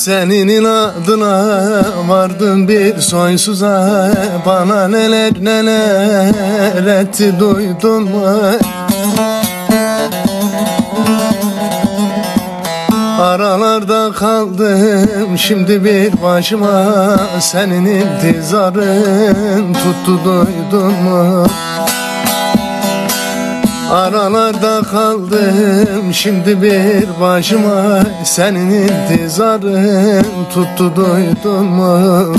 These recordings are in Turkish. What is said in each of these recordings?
Senin inadına vardım bir soysuza, bana neler neler etti duydun mu? Aralarda kaldım şimdi bir başıma, senin intizarın tuttu duydun mu? Aralarda kaldım şimdi bir başıma, senin intizarın tuttu duydun mu?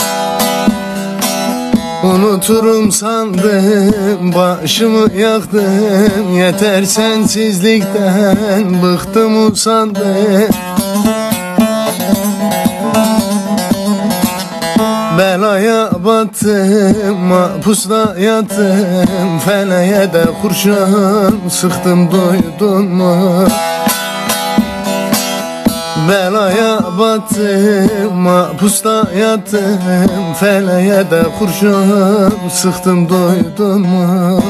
Unuturum sandım, başımı yaktım, yeter sensizlikten bıktım usandım. Belaya battım, mahpusta yattım, feleğe de kurşun sıktım duydun mu? Belaya battım, mahpusta yattım, feleğe de kurşun sıktım duydun mu?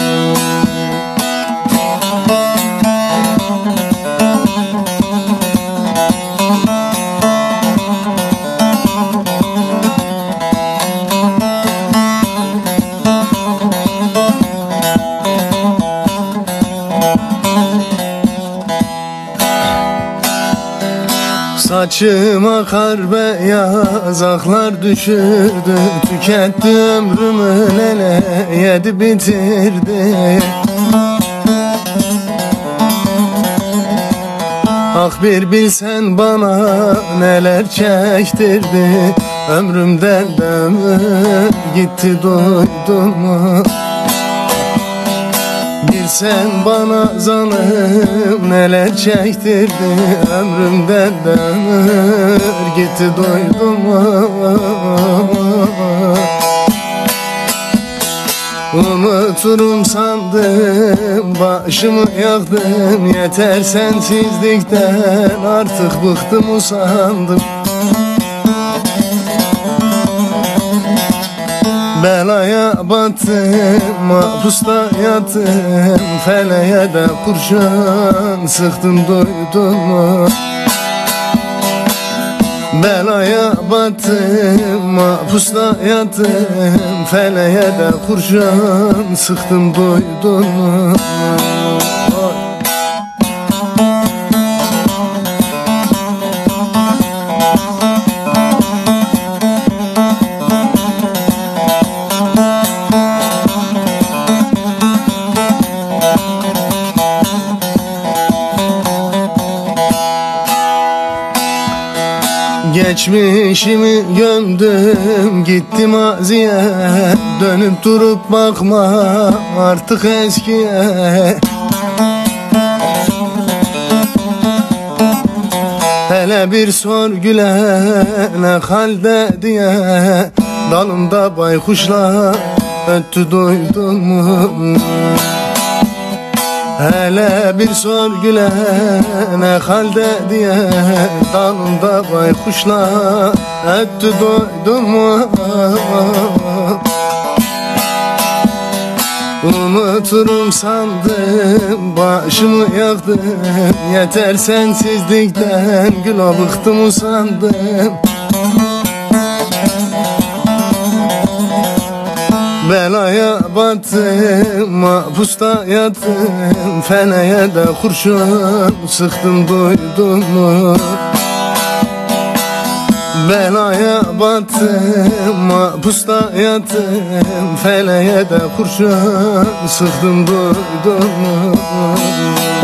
Saçıma kar beyaz aklar düşürdü, tüketti ömrümü lele yedi bitirdi. Ah bir bilsen bana neler çektirdi, ömrümden de ömür gitti duydun mu? Bilsen bana zanım neler çektirdi, ömrümden de ömür gitti duydun mu? Unuturum sandım, başımı yaktım, yeter sensizlikten artık bıktım usandım. Belaya battım, mahpusta yattım, feleğe de kurşun sıktım duydun mu? Belaya battım, mahpusta yattım, feleğe de kurşun sıktım duydun mu? Geçmişimi gömdüm gittim maziye, dönüp durup bakma artık eskiye. Hele bir sor güle ne halde diye, dalımda baykuşlar öttü duydun mu? Hele bir sor güle ne halde diye, dalında baykuşlar öttü duydun mu? Unuturum sandım, başımı yaktım, yeter sensizlikten güla bıktım usandım. Belaya battım, mahpusta yattım, feleğe de kurşun sıktım duydun mu? Belaya battım, mahpusta yattım, feleğe de kurşun sıktım duydun mu?